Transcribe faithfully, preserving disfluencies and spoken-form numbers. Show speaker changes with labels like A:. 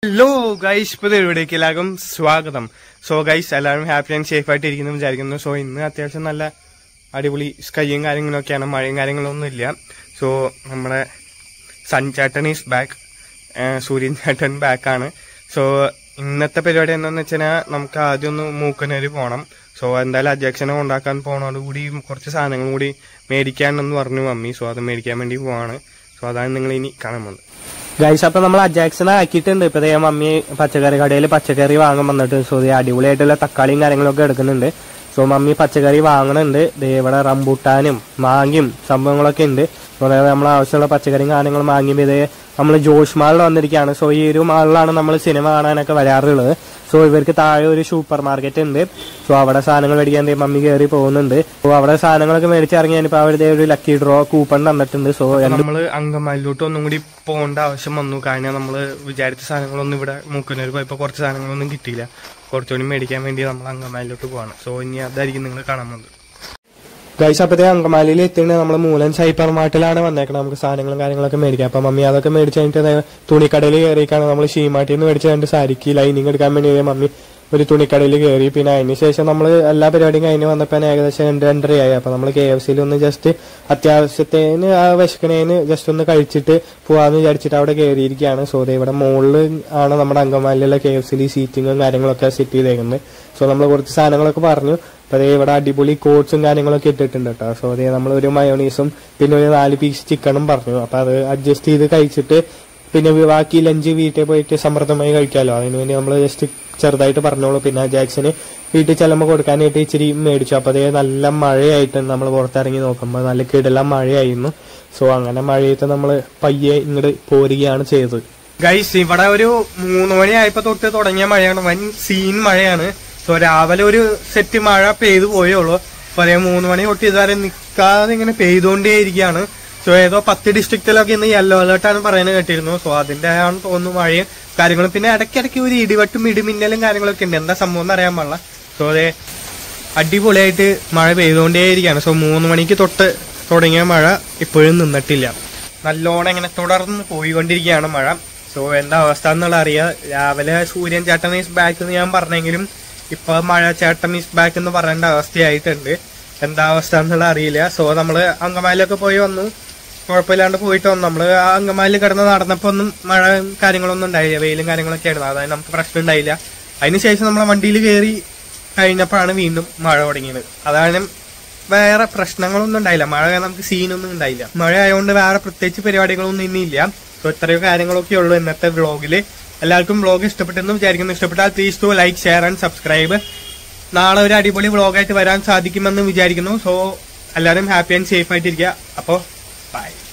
A: Hello guys, ഇപ്പോൾ ഇവിടേക്ക് എല്ലാവർക്കും സ്വാഗതം. സോ ഗൈസ്, എല്ലാവരും ഹാപ്പി ആൻഡ് സേഫ് ആയിട്ട് ഇരിക്കുന്നു വിചാരിക്കുന്നു. സോ ഇന്ന് അത്യാവശ്യം നല്ല അടിപൊളി സ്കൈയും കാര്യങ്ങളൊക്കെയാണ്, മഴയും കാര്യങ്ങളൊന്നും ഇല്ല. സോ നമ്മുടെ സൺചാട്ടൻ ഈസ് ബാക്ക്, സൂര്യൻ ചാട്ടൻ ബാക്കാണ്. സോ ഇന്നത്തെ പരിപാടി എന്താണെന്ന് വെച്ചാൽ നമുക്ക് ആദ്യം ഒന്ന് മൂക്കനൂര് പോകണം. സോ എന്തായാലും അധ്യക്ഷനെ ഉണ്ടാക്കാൻ പോണതോടുകൂടി കുറച്ച് സാധനങ്ങൾ കൂടി മേടിക്കാനെന്ന് പറഞ്ഞു മമ്മി. സോ അത് മേടിക്കാൻ വേണ്ടി പോവാണ്. സോ അതാണ് നിങ്ങൾ ഇനി കാണാൻ പോകുന്നത് ഗൈസ്. അപ്പൊ നമ്മൾ അജാക്സനെ ആക്കിയിട്ടുണ്ട്. ഇപ്പൊ ദേ മമ്മി പച്ചക്കറി കടയിൽ പച്ചക്കറി വാങ്ങാൻ വന്നിട്ട്. സോ ദേ അടിപൊളിയായിട്ടുള്ള തക്കാളിയും കാര്യങ്ങളൊക്കെ എടുക്കുന്നുണ്ട്. സോ മമ്മി പച്ചക്കറി വാങ്ങുന്നുണ്ട്. ദേ ഇവിടെ റംബൂട്ടാനും മാങ്ങയും സംഭവങ്ങളൊക്കെ ഉണ്ട്. അതായത് നമ്മൾ ആവശ്യമുള്ള പച്ചക്കറിയും കാര്യങ്ങളും വാങ്ങിയപ്പോൾ ഇതേ നമ്മൾ ജോഷ് മാളിൽ വന്നിരിക്കുകയാണ്. സോ ഈ ഒരു മാളിലാണ് നമ്മൾ സിനിമ കാണാനൊക്കെ വരാറുള്ളത്. സോ ഇവർക്ക് താഴെ ഒരു സൂപ്പർ മാർക്കറ്റ് ഉണ്ട്. സോ അവിടെ സാധനങ്ങൾ മേടിക്കാൻ മമ്മി കയറി പോകുന്നുണ്ട്. സോ അവിടെ സാധനങ്ങളൊക്കെ മേടിച്ചിറങ്ങിയാൽ അവരുടെ ഒരു ലക്കി ഡ്രോ കൂപ്പൺ തന്നിട്ടുണ്ട്. സോ നമ്മൾ അങ്കമാലിലോട്ട് ഒന്നും കൂടി പോകേണ്ട ആവശ്യം വന്നു. കാരണം നമ്മൾ വിചാരിച്ച സാധനങ്ങളൊന്നും ഇവിടെ മൂക്കന്നൂർ പോയപ്പോൾ കുറച്ച് സാധനങ്ങളൊന്നും കിട്ടിയില്ല. കുറച്ചുകൂടി മേടിക്കാൻ വേണ്ടി നമ്മൾ അങ്കമാലിലോട്ട് പോവാണ്. സോ ഇനി അതായിരിക്കും നിങ്ങൾ കാണുന്നത് ഗൈസ്. അപ്പത്തേ അങ്കമാലിയിൽ എത്തിയിട്ട് നമ്മൾ മൂലൻ സൈപ്പർ മാർട്ടിലാണ് വന്നേക്കണം. നമുക്ക് സാധനങ്ങളും കാര്യങ്ങളൊക്കെ മേടിക്കാം. അപ്പൊ മമ്മി അതൊക്കെ മേടിച്ച് കഴിഞ്ഞിട്ട് തുണിക്കടയിൽ കയറിയിട്ടാണ് നമ്മൾ ഷീമാട്ടിൽ നിന്ന് മേടിച്ച് കഴിഞ്ഞിട്ട് സാരിക്ക് ലൈനിങ് എടുക്കാൻ വേണ്ടി മമ്മി ഒരു തുണിക്കടയിൽ കയറി. പിന്നെ അതിന് ശേഷം നമ്മൾ എല്ലാ പരിപാടിയും കഴിഞ്ഞ് വന്നപ്പോൾ ഏകദേശം രണ്ട് രണ്ടരയായി. അപ്പൊ നമ്മൾ കെ എഫ് സിയിൽ ഒന്ന് ജസ്റ്റ് അത്യാവശ്യത്തിന് ആ വിശക്കണേന് ജസ്റ്റ് ഒന്ന് കഴിച്ചിട്ട് പോവാന്ന് വിചാരിച്ചിട്ട് അവിടെ കയറിയിരിക്കുകയാണ്. സോ ഇവിടെ മുകളിൽ ആണ് നമ്മുടെ അങ്കമാലിയിലുള്ള കെ എഫ് സിയിൽ സീറ്റിങ്ങും കാര്യങ്ങളൊക്കെ സെറ്റ് ചെയ്തേക്കുന്നത്. സോ നമ്മൾ കുറച്ച് സാധനങ്ങളൊക്കെ പറഞ്ഞു. അപ്പൊ അതേ ഇവിടെ അടിപൊളി കോട്ട്സും കാര്യങ്ങളൊക്കെ ഇട്ടിട്ടുണ്ട് കേട്ടോ. സോ അതേ നമ്മൾ ഒരു മയോണീസും പിന്നെ ഒരു നാല് പീസ് ചിക്കനും പറഞ്ഞു. അപ്പൊ അത് അഡ്ജസ്റ്റ് ചെയ്ത് കഴിച്ചിട്ട് പിന്നെ ബാക്കി ലഞ്ച് വീട്ടിൽ പോയിട്ട് സമൃദ്ധമായി കഴിക്കാമല്ലോ, അതിനുവേണ്ടി നമ്മൾ ജസ്റ്റ് ചെറുതായിട്ട് പറഞ്ഞോളൂ. പിന്നെ ജാക്സന് വീട്ടിൽ ചെല്ലുമ്പോൾ കൊടുക്കാനായിട്ട് ഇച്ചിരി മേടിച്ചു. അപ്പൊ അതേ നല്ല മഴയായിട്ട് നമ്മൾ പുറത്തിറങ്ങി നോക്കുമ്പോൾ നല്ല കിടലം മഴയായിരുന്നു. സോ അങ്ങനെ മഴയത്ത് നമ്മൾ പയ്യെ ഇങ്ങോട്ട് പോരുകയാണ് ചെയ്തത് ഗൈസ്. ഇവിടെ ഒരു മൂന്ന് മണിയായപ്പോ തൊട്ട് തുടങ്ങിയ മഴയാണ്, വൻ സീൻ മഴയാണ്. സോ രാവിലെ ഒരു സെറ്റ് മഴ പെയ്തു പോയുള്ളൂ. അപ്പൊ അതേ മൂന്ന് മണി തൊട്ട് ഇതുവരെ നിൽക്കാതെ ഇങ്ങനെ പെയ്തുകൊണ്ടേയിരിക്കുകയാണ്. സോ ഏതോ പത്ത് ഡിസ്ട്രിക്റ്റിലൊക്കെ ഇന്ന് യെല്ലോ അലേർട്ടാണ് പറയുന്നത് കേട്ടിരുന്നു. സോ അതിന്റെ ആണ് തോന്നുന്നു മഴയും കാര്യങ്ങളും. പിന്നെ ഇടയ്ക്കിടയ്ക്ക് ഒരു ഇടിവെട്ടും ഇടിമിന്നലും കാര്യങ്ങളൊക്കെ ഉണ്ട്. എന്താ സംഭവം എന്ന് അറിയാൻ പാടില്ല. സോ അതെ അടിപൊളിയായിട്ട് മഴ പെയ്തുകൊണ്ടേയിരിക്കുകയാണ്. സോ മൂന്ന് മണിക്ക് തൊട്ട് തുടങ്ങിയ മഴ ഇപ്പോഴും നിന്നിട്ടില്ല. നല്ലോണം ഇങ്ങനെ തുടർന്ന് പോയിക്കൊണ്ടിരിക്കുകയാണ് മഴ. സോ എന്താ അവസ്ഥ എന്നുള്ള അറിയാം. രാവിലെ സൂര്യൻ ചേട്ടൻ ഈസ് ബാക്ക് എന്ന് ഞാൻ പറഞ്ഞെങ്കിലും ഇപ്പൊ മഴ ചേട്ടൻ ഈസ് ബാക്ക് എന്ന് പറയേണ്ട അവസ്ഥയായിട്ടുണ്ട്. എന്താ അവസ്ഥ എന്നുള്ള അറിയില്ല. സോ നമ്മള് അങ്കമാലിലൊക്കെ പോയി വന്നു, കുഴപ്പമില്ലാണ്ട് പോയിട്ട് വന്നു. നമ്മള് ആ അങ്കമാലിൽ കിടന്ന് നടന്നപ്പോ ഒന്നും മഴ കാര്യങ്ങളൊന്നും ഉണ്ടായില്ല, വെയിലും കാര്യങ്ങളൊക്കെ ആയിരുന്നു. അതായത് നമുക്ക് പ്രശ്നം ഉണ്ടായില്ല. അതിനുശേഷം നമ്മളെ വണ്ടിയിൽ കയറി കഴിഞ്ഞപ്പോഴാണ് വീണ്ടും മഴ തുടങ്ങിയത്. അതാണ് വേറെ പ്രശ്നങ്ങളൊന്നും ഉണ്ടായില്ല. മഴ നമുക്ക് സീനൊന്നും ഉണ്ടായില്ല. മഴ ആയതുകൊണ്ട് വേറെ പ്രത്യേകിച്ച് പരിപാടികളൊന്നും ഇന്നില്ല. സോ ഇത്രയോ കാര്യങ്ങളൊക്കെ ഉള്ളൂ ഇന്നത്തെ വ്ളോഗില്. എല്ലാവർക്കും വ്ളോഗ് ഇഷ്ടപ്പെട്ടെന്ന് വിചാരിക്കുന്നു. ഇഷ്ടപ്പെട്ടാൽ please to like, share and subscribe. നാളെ ഒരു അടിപൊളി വ്ളോഗായിട്ട് വരാൻ സാധിക്കുമെന്ന് വിചാരിക്കുന്നു. സോ എല്ലാവരും ഹാപ്പി ആൻഡ് സേഫ് ആയിട്ടിരിക്കുക. അപ്പോൾ ബൈ.